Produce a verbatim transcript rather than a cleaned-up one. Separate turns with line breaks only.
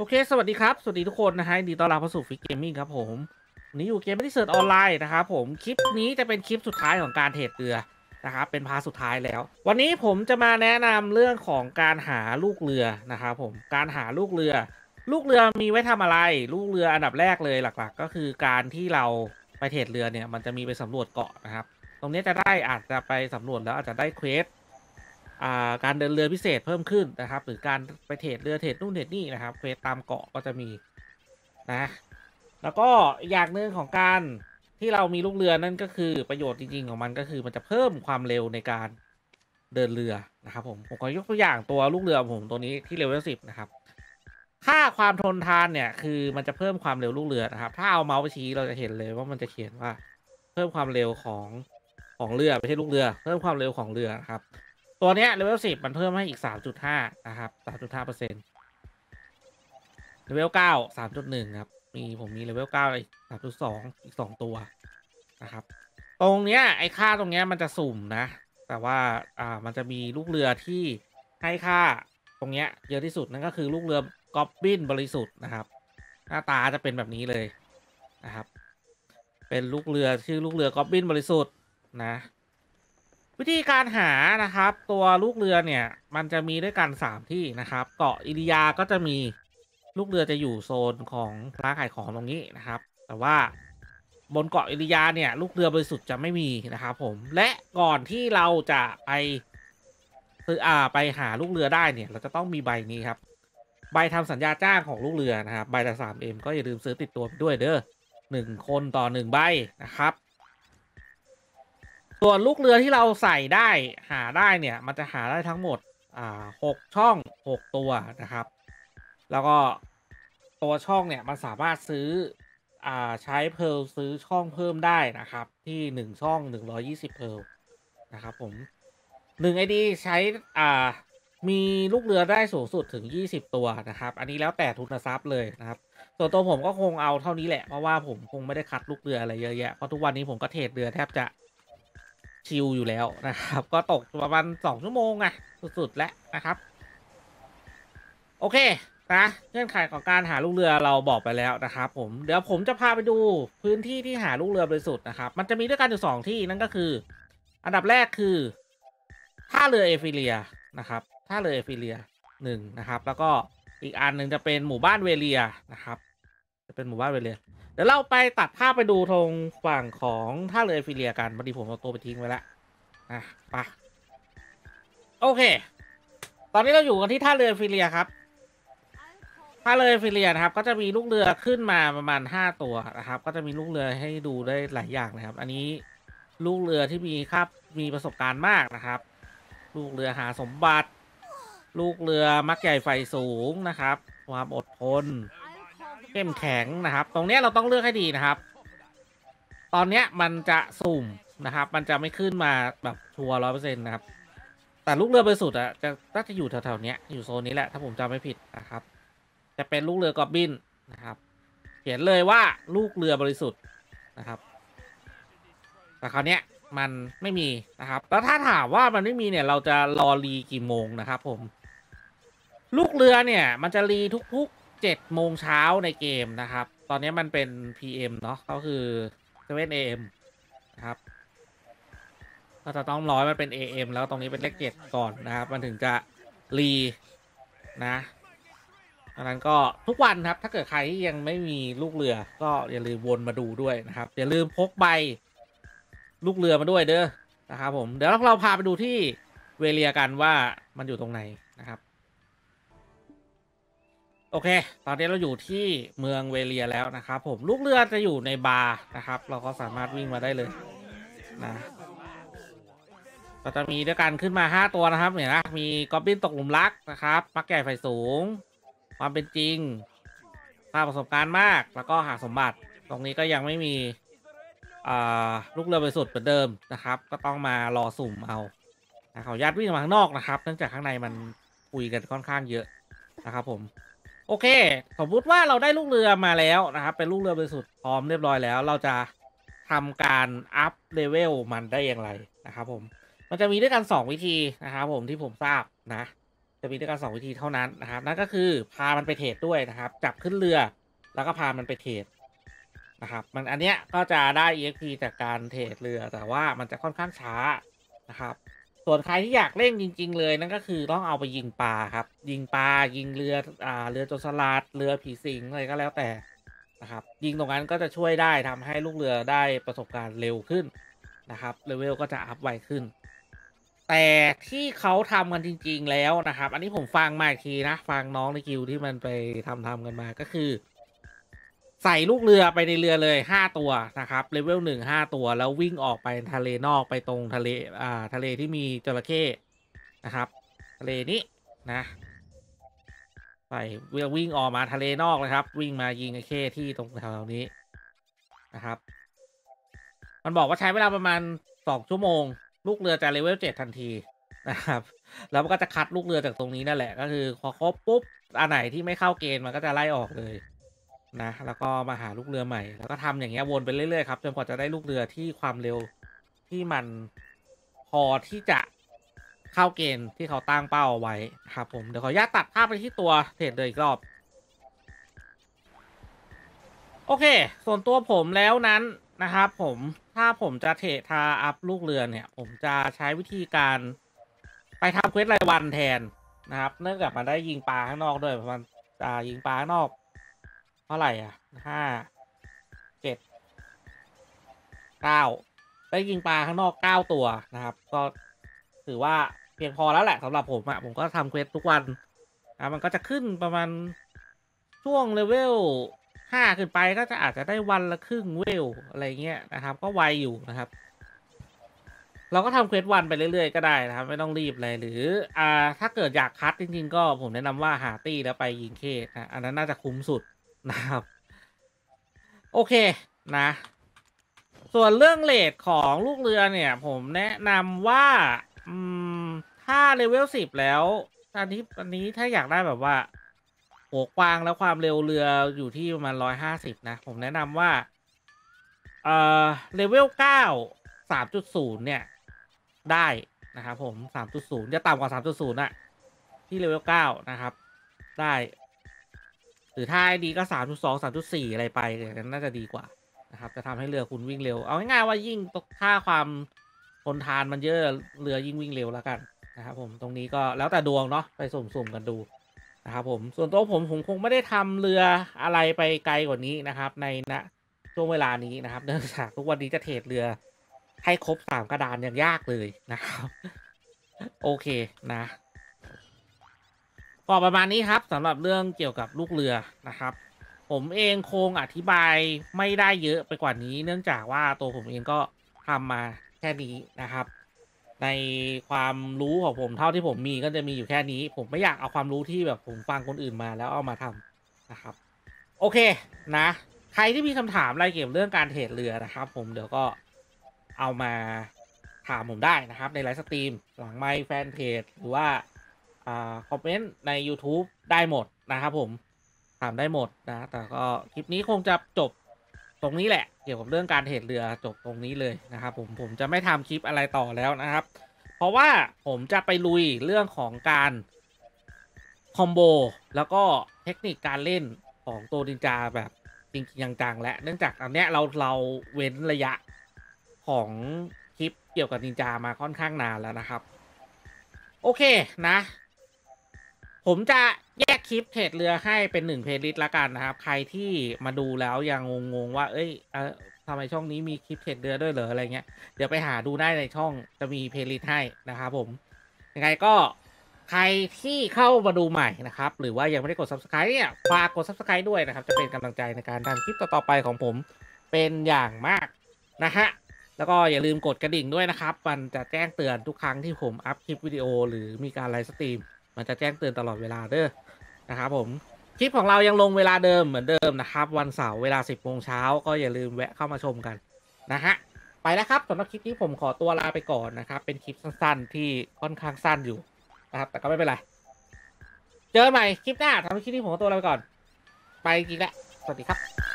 โอเคสวัสดีครับสวัสดีทุกคนนะฮะยินดีต้อนรับเข้าสู่ฟิกเกมมิ่งครับผมวันนี้อยู่เกมไม่ได้เสิร์ชออนไลน์นะครับผมคลิปนี้จะเป็นคลิปสุดท้ายของการเทรดเรือนะครับเป็นพาร์ทสุดท้ายแล้ววันนี้ผมจะมาแนะนำเรื่องของการหาลูกเรือนะครับผมการหาลูกเรือ ลูกเรือมีไว้ทำอะไรลูกเรืออันดับแรกเลยหลักๆก็คือการที่เราไปเทรดเรือเนี่ยมันจะมีไปสำรวจเกาะนะครับตรงนี้จะได้อาจจะไปสำรวจแล้วอาจจะได้เควสการเดินเรือพิเศษเพิ่มขึ้นนะครับหรือการไปเทรดเรือเทรดนู่นเทรดนี่นะครับเควสตามเกาะก็จะมีนะแล้วก็อย่างหนึ่งของการที่เรามีลูกเรือนั่นก็คือประโยชน์จริงๆของมันก็คือมันจะเพิ่มความเร็วในการเดินเรือนะครับผมผมขอยกตัวอย่างตัวลูกเรือผมตัวนี้ที่เร็วที่สิบนะครับค่าความทนทานเนี่ยคือมันจะเพิ่มความเร็วลูกเรือนะครับถ้าเอาเมาส์ไปชี้เราจะเห็นเลยว่ามันจะเขียนว่าเพิ่มความเร็วของของเรือไม่ใช่ลูกเรือเพิ่มความเร็วของเรือครับตัวเนี้ยเลเวลสิบมันเพิ่มให้อีก สามจุดห้า นะครับ สามจุดห้าเปอร์เซ็นต์ เลเวลเก้า สามจุดหนึ่ง ครับมีผมมีเลเวลเก้าอีก สามจุดสอง อีกสองตัวนะครับตรงเนี้ยไอ้ค่าตรงเนี้ยมันจะสุ่มนะแต่ว่าอ่ามันจะมีลูกเรือที่ให้ค่าตรงเนี้ยเยอะที่สุดนั่นก็คือลูกเรือกอบบินบริสุทธิ์นะครับหน้าตาจะเป็นแบบนี้เลยนะครับเป็นลูกเรือชื่อลูกเรือกอบบินบริสุทธิ์นะวิธีการหานะครับตัวลูกเรือเนี่ยมันจะมีด้วยกันสามที่นะครับเกาะอิริยาก็จะมีลูกเรือจะอยู่โซนของร้านขายของตรงนี้นะครับแต่ว่าบนเกาะอิริยาเนี่ยลูกเรือบริสุทธิ์จะไม่มีนะครับผมและก่อนที่เราจะไปซื้ออ่าไปหาลูกเรือได้เนี่ยเราจะต้องมีใบนี้ครับใบทำสัญญาจ้างของลูกเรือนะครับใบละ สาม เอ็ม ก็อย่าลืมซื้อติดตัวไปด้วยเด้อหนึ่งคนต่อหนึ่งใบนะครับส่วนลูกเรือที่เราใส่ได้หาได้เนี่ยมันจะหาได้ทั้งหมดอ่าหกช่องหกตัวนะครับแล้วก็ตัวช่องเนี่ยมันสามารถซื้ออ่าใช้เพร์ลซื้อช่องเพิ่มได้นะครับที่หนึ่งช่องหนึ่งร้อยยี่สิบเพร์ลนะครับผมหนึ่ง ไอ ดี ใช้อ่ามีลูกเรือได้สูงสุดถึงยี่สิบตัวนะครับอันนี้แล้วแต่ทุนทรัพย์เลยนะครับส่วนตัวผมก็คงเอาเท่านี้แหละเพราะว่าผมคงไม่ได้คัดลูกเรืออะไรเยอะแยะเพราะทุกวันนี้ผมก็เทรดเรือแทบจะชิลอยู่แล้วนะครับก็ตกประมาณสองชั่วโมงอะสุดๆแล้วนะครับโอเคนะเงื่อนไขของการหาลูกเรือเราบอกไปแล้วนะครับผมเดี๋ยวผมจะพาไปดูพื้นที่ที่หาลูกเรือบริสุทธิ์นะครับมันจะมีด้วยกันอยู่สองที่นั่นก็คืออันดับแรกคือท่าเรือเอฟิเลียนะครับท่าเรือเอฟิเลียหนึ่งนะครับแล้วก็อีกอันหนึ่งจะเป็นหมู่บ้านเวเลียนะครับจะเป็นหมู่บ้านเวเลียเดี๋ยวเราไปตัดภาพไปดูตรงฝั่งของท่าเรือเอฟิเลียกันพอดีผมเอาตัวไปทิ้งไว้แล้วอ่ะไปโอเคตอนนี้เราอยู่กันที่ท่าเรือเอฟิเลียครับท่าเรือเอฟิเลียนะครับก็จะมีลูกเรือขึ้นมาประมาณห้าตัวนะครับก็จะมีลูกเรือให้ดูได้หลายอย่างนะครับอันนี้ลูกเรือที่มีครับมีประสบการณ์มากนะครับลูกเรือหาสมบัติลูกเรือมักใหญ่ไฟสูงนะครับความอดทนเข้มแข็งนะครับตรงนี้เราต้องเลือกให้ดีนะครับตอนนี้มันจะสุ่มนะครับมันจะไม่ขึ้นมาแบบชัวร์ร้อยเปอร์เซ็นต์นะครับแต่ลูกเรือบริสุทธิ์อะจะน่าจะอยู่แถวๆนี้อยู่โซนนี้แหละถ้าผมจำไม่ผิดนะครับจะเป็นลูกเรือกอบบินนะครับเขียนเลยว่าลูกเรือบริสุทธิ์นะครับแต่คราวนี้มันไม่มีนะครับแล้วถ้าถามว่ามันไม่มีเนี่ยเราจะรอรีกี่โมงนะครับผมลูกเรือเนี่ยมันจะรีทุกๆเจ็ดโมงเช้าในเกมนะครับตอนนี้มันเป็น พี เอ็ม เนาะก็คือเซเว่น เอ เอ็ม นะครับก็จะต้องร้อยมันเป็น เอ เอ็ม แล้วตรงนี้เป็นเลขเจ็ดก่อนนะครับมันถึงจะรีนะดังนั้นก็ทุกวันครับถ้าเกิดใครที่ยังไม่มีลูกเรือก็อย่าลืมวนมาดูด้วยนะครับอย่าลืมพกใบลูกเรือมาด้วยเด้อนะครับผมเดี๋ยวเราพาไปดูที่เวเลียกันว่ามันอยู่ตรงไหนนะครับโอเคตอนนี้เราอยู่ที่เมืองเวเลียแล้วนะครับผมลูกเรือจะอยู่ในบาร์นะครับเราก็สามารถวิ่งมาได้เลยนะก็จะมีด้วยกันขึ้นมาห้าตัวนะครับเห็นนะมีกอบบินตกหลุมรักนะครับมักใหญ่ไฟสูงความเป็นจริงสร้างประสบการณ์มากแล้วก็หาสมบัติตรงนี้ก็ยังไม่มีลูกเรือบริสุทธิ์เหมือนเดิมนะครับก็ต้องมารอสุ่มเอาขออนุญาตวิ่งมาข้างนอกนะครับเนื่องจากข้างในมันคุยกันค่อนข้างเยอะนะครับผมโอเคสมมุติว่าเราได้ลูกเรือมาแล้วนะครับเป็นลูกเรือบริสุทธิ์พร้อมเรียบร้อยแล้วเราจะทำการอัพเลเวลมันได้อย่างไรนะครับผมมันจะมีด้วยกันสองวิธีนะครับผมที่ผมทราบนะจะมีด้วยกันสองวิธีเท่านั้นนะครับนั่นก็คือพามันไปเทรดด้วยนะครับจับขึ้นเรือแล้วก็พามันไปเทรดนะครับมันอันเนี้ยก็จะได้ อี เอ็กซ์ พี จากการเทรดเรือแต่ว่ามันจะค่อนข้างช้านะครับส่วนใครที่อยากเล่นจริงๆเลยนั่นก็คือต้องเอาไปยิงปลาครับยิงปลายิงเรืออ่าเรือโจรสลัดเรือผีสิงอะไรก็แล้วแต่นะครับยิงตรงนั้นก็จะช่วยได้ทำให้ลูกเรือได้ประสบการณ์เร็วขึ้นนะครับเลเวลก็จะอัพไวขึ้นแต่ที่เขาทำกันจริงๆแล้วนะครับอันนี้ผมฟังมาอีกทีนะฟังน้องในกิลที่มันไปทำทำกันมาก็คือใส่ลูกเรือไปในเรือเลยห้าตัวนะครับเลเวลหนึ่ง ห้าตัวแล้ววิ่งออกไปทะเลนอกไปตรงทะเลอ่าทะเลที่มีจระเข้นะครับทะเลนี้นะใส่วิ่งออกมาทะเลนอกเลยครับวิ่งมายิงไอ้เข้ที่ตรงแถวนี้นะครับมันบอกว่าใช้เวลาประมาณสองชั่วโมงลูกเรือจะเลเวลเจ็ดทันทีนะครับแล้วมันก็จะคัดลูกเรือจากตรงนี้นั่นแหละก็คือพอครบปุ๊บอันไหนที่ไม่เข้าเกณฑ์มันก็จะไล่ออกเลยนะแล้วก็มาหาลูกเรือใหม่แล้วก็ทำอย่างเงี้ยวนไปเรื่อยๆครับจนกว่าจะได้ลูกเรือที่ความเร็วที่มันพอที่จะเข้าเกณฑ์ที่เขาตั้งเป้าเอาไว้ครับผมเดี๋ยวขออนุญาตตัดภาพไปที่ตัวเทรดเลยอีกรอบโอเคส่วนตัวผมแล้วนั้นนะครับผมถ้าผมจะเทรดทาอัพลูกเรือเนี่ยผมจะใช้วิธีการไปทำเควสรายวันแทนนะครับเนื่องจากมันได้ยิงปลาข้างนอกด้วยประมาณอ่ายิงปลาข้างนอกเท่าไหร่อ่ะห้าเจ็ดเก้าได้ยิงปลาข้างนอกเก้าตัวนะครับก็ถือว่าเพียงพอแล้วแหละสำหรับผมอะผมก็ทำเควสทุกวันนะมันก็จะขึ้นประมาณช่วงเลเวลห้าขึ้นไปก็จะอาจจะได้วันละครึ่งเวลอะไรเงี้ยนะครับก็ไวอยู่นะครับเราก็ทำเควสวันไปเรื่อยๆก็ได้นะครับไม่ต้องรีบเลยหรืออ่าถ้าเกิดอยากคัดจริงๆก็ผมแนะนำว่าหาตี้แล้วไปยิงเคนะอันนั้นน่าจะคุ้มสุดนะครับโอเคนะส่วนเรื่องเลทของลูกเรือเนี่ยผมแนะนำว่าอืมถ้าเลเวลสิบแล้วอันนี้อันนี้ถ้าอยากได้แบบว่าหัวกว้างแล้วความเร็วเรืออยู่ที่ประมาณร้อยห้าสิบนะผมแนะนำว่าเอ่อเลเวลเก้า สามจุดศูนย์เนี่ยได้นะครับผม สามจุดศูนย์ จะต่ำกว่า สามจุดศูนย์ อะที่เลเวลเก้านะครับได้หรือถ้าให้ดีก็ สามจุดสอง สามจุดสี่ อะไรไปอย่างนั้นน่าจะดีกว่านะครับจะทำให้เรือคุณวิ่งเร็วเอาง่ายๆว่ายิ่งค่าความทนทานมันเยอะเรือยิ่งวิ่งเร็วแล้วกันนะครับผมตรงนี้ก็แล้วแต่ดวงเนาะไปสุ่มๆกันดูนะครับผมส่วนตัวผมผมคงไม่ได้ทำเรืออะไรไปไกลกว่านี้นะครับในณช่วงเวลานี้นะครับเนื่องจากทุกวันนี้จะเทรดเรือให้ครบสามกระดานยังยากเลยนะครับโอเคนะก็ประมาณนี้ครับสำหรับเรื่องเกี่ยวกับลูกเรือนะครับผมเองคงอธิบายไม่ได้เยอะไปกว่านี้เนื่องจากว่าตัวผมเองก็ทำมาแค่นี้นะครับในความรู้ของผมเท่าที่ผมมีก็จะมีอยู่แค่นี้ผมไม่อยากเอาความรู้ที่แบบผมฟังคนอื่นมาแล้วเอามาทำนะครับโอเคนะใครที่มีคำถามอะไรเกี่ยวกับเรื่องการเทรดเรือนะครับผมเดี๋ยวก็เอามาถามผมได้นะครับในไลฟ์สตรีมหลังไมค์แฟนเพจหรือว่าอ่าคอมเมนต์ใน YouTube ได้หมดนะครับผมถามได้หมดนะแต่ก็คลิปนี้คงจะจบตรงนี้แหละเกี่ยวกับเรื่องการเทรดเรือจบตรงนี้เลยนะครับผมผมจะไม่ทำคลิปอะไรต่อแล้วนะครับเพราะว่าผมจะไปลุยเรื่องของการคอมโบแล้วก็เทคนิคการเล่นของตัวนินจาแบบจริงๆจังๆและเนื่องจากอันเนี้ยเราเราเว้นระยะของคลิปเกี่ยวกับนินจามาค่อนข้างนานแล้วนะครับโอเคนะผมจะแยกคลิปเทรดเรือให้เป็นหนึ่งเพลย์ลิสต์ละกันนะครับใครที่มาดูแล้วยังงงๆว่าเอ้ยเออทำไมช่องนี้มีคลิปเทรดเรือด้วยเหรออะไรเงี้ยเดี๋ยวไปหาดูได้ในช่องจะมีเพลย์ลิสต์ให้นะครับผมยังไงก็ใครที่เข้ามาดูใหม่นะครับหรือว่ายังไม่ได้กด ซับสไครบ์ เนี่ยฝากกด ซับสไครบ์ ด้วยนะครับจะเป็นกำลังใจในการทำคลิปต่อๆไปของผมเป็นอย่างมากนะฮะแล้วก็อย่าลืมกดกระดิ่งด้วยนะครับมันจะแจ้งเตือนทุกครั้งที่ผมอัพคลิปวิดีโอหรือมีการไลฟ์สตรีมมันจะแจ้งเตือนตลอดเวลาเด้อนะครับผมคลิปของเรายังลงเวลาเดิมเหมือนเดิมนะครับวันเสาร์เวลาสิบโมงเช้าก็อย่าลืมแวะเข้ามาชมกันนะฮะไปแล้วครับสำหรับคลิปนี้ผมขอตัวลาไปก่อนนะครับเป็นคลิปสั้นๆที่ค่อนข้างสั้นอยู่นะครับแต่ก็ไม่เป็นไรเจอกันใหม่คลิปหน้าทำคลิปนี้ผมขอตัวลาไปก่อนไปจริงแล้วสวัสดีครับ